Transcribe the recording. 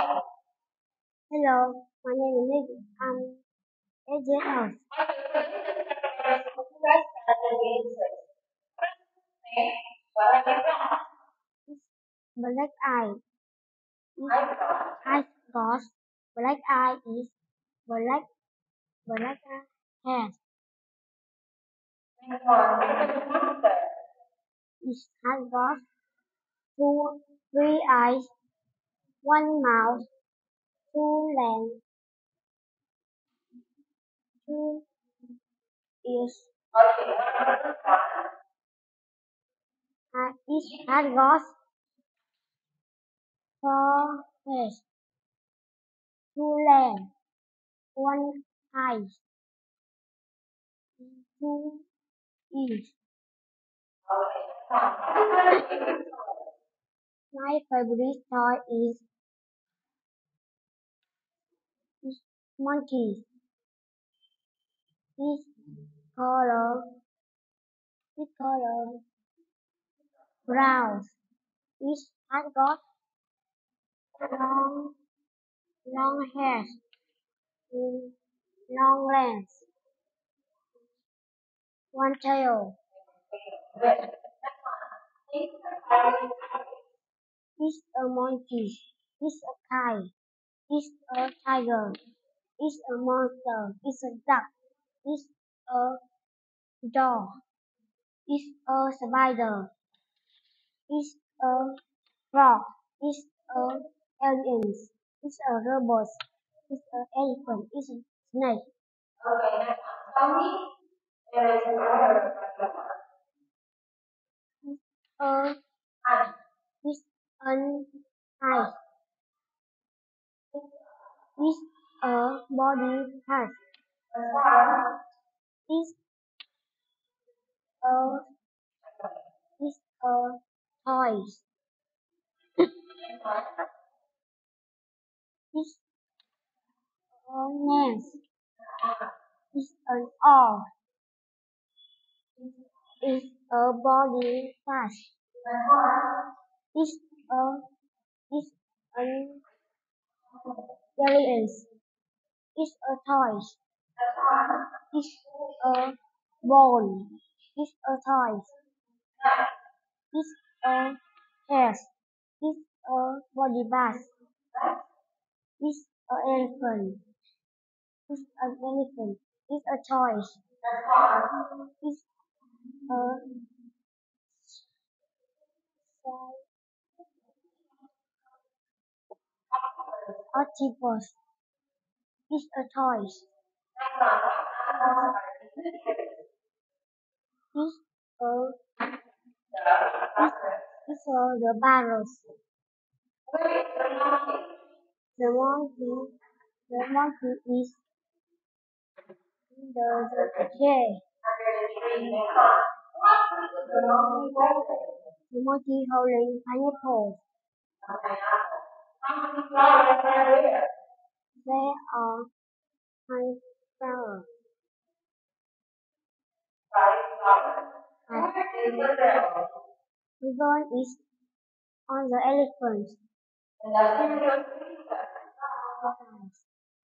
Hello, my name is Nick. I'm 8 years old. It's black eye. It's eyes got black eye is black hair. It has got three eyes, one mouth, two legs, two ears. It has got four heads, two legs, one eye, two ears. My favorite toy is monkey. His color his color brown. It has got long long hair with long legs, one tail. It's a monkey. It's a kite. It's a tiger. It's a monster. It's a duck. It's a dog. It's a spider. It's a frog. It's a alien. It's a robot. It's an elephant. It's a snake. A It's an eye. It's a body part. It's a it's a toy. It's a nest. It's an arm. It's a body part. It's a it's an alien. It's a toy. It's a ball. It's a toy. It's a hair. It's a body part. It's an elephant. It's an elephant. It's a toy. It's a octopus. It's a toy. It's a it's a the barrels. The monkey the monkey is the chair. The monkey holding pineapple. There are five flowers. The gun is on the elephant.